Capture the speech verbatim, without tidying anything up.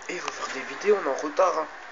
Et il faut faire des vidéos, on est en retard. Hein.